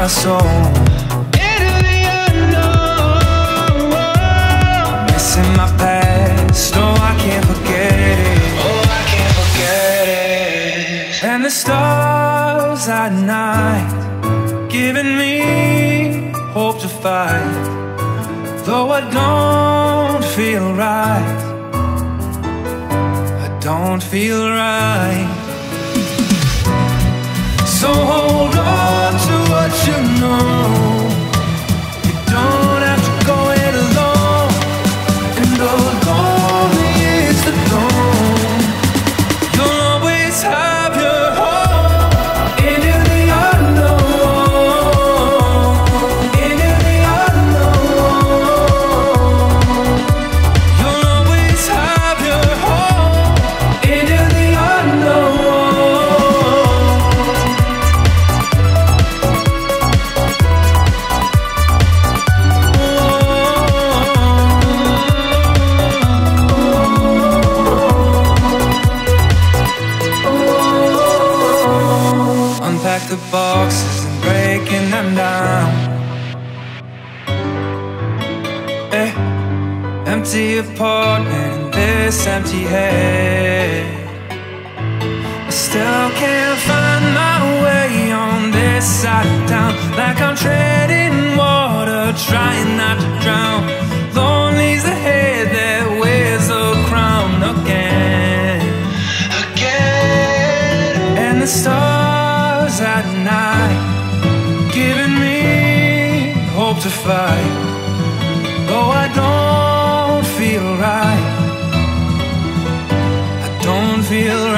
my soul. Into the unknown, missing my past, oh I can't forget it. Oh, I can't forget it. And the stars at night giving me hope to fight, though I don't feel right. I don't feel right. So hold on to what you know. You don't have to go it alone. And though lonely is the dawn, you'll always have your home. Into the unknown, into the unknown. You'll always have your home. Into the unknown. Unpack the boxes and breaking them down. Empty apartment in this empty head. I still can't find my way on this side of town, like I'm treading water, trying not to drown. Lonely's the head that wears the crown again. And the stars at night giving me hope to fight, though I don't feel right. I don't feel